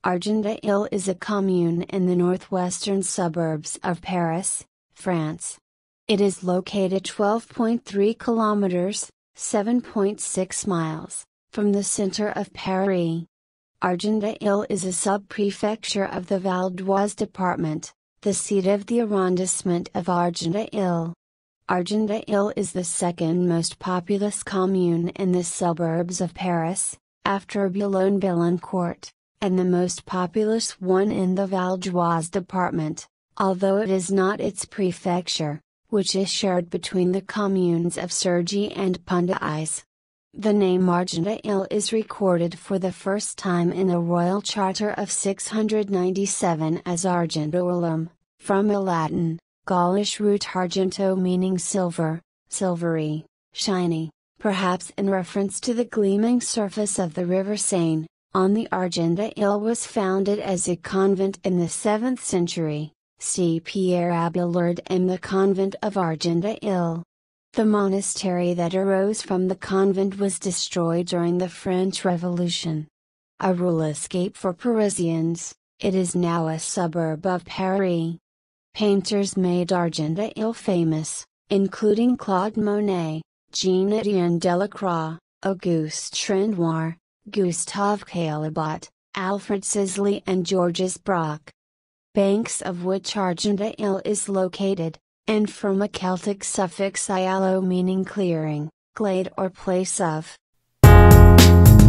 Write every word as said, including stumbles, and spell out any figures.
Argenteuil is a commune in the northwestern suburbs of Paris, France. It is located twelve point three kilometers, seven point six miles, from the center of Paris. Argenteuil is a sub-prefecture of the Val-d'Oise department, the seat of the arrondissement of Argenteuil. Argenteuil is the second most populous commune in the suburbs of Paris, after Boulogne-Billancourt, and the most populous one in the Val-d'Oise department, although it is not its prefecture, which is shared between the communes of Cergy and Pontoise. The name Argenteuil is recorded for the first time in the Royal Charter of six hundred ninety-seven as Argentoialum, from a Latin, Gaulish root argento meaning silver, silvery, shiny, perhaps in reference to the gleaming surface of the river Seine. On the Argenteuil was founded as a convent in the seventh century, see Pierre Abélard and the Convent of Argenteuil. The monastery that arose from the convent was destroyed during the French Revolution. A rule escape for Parisians, it is now a suburb of Paris. Painters made Argenteuil famous, including Claude Monet, Jean-Étienne Delacroix, Auguste Renoir, Gustave Caillebotte, Alfred Sisley and Georges Braque. Banks of which Argenteuil is located, and from a Celtic suffix ialo meaning clearing, glade or place of.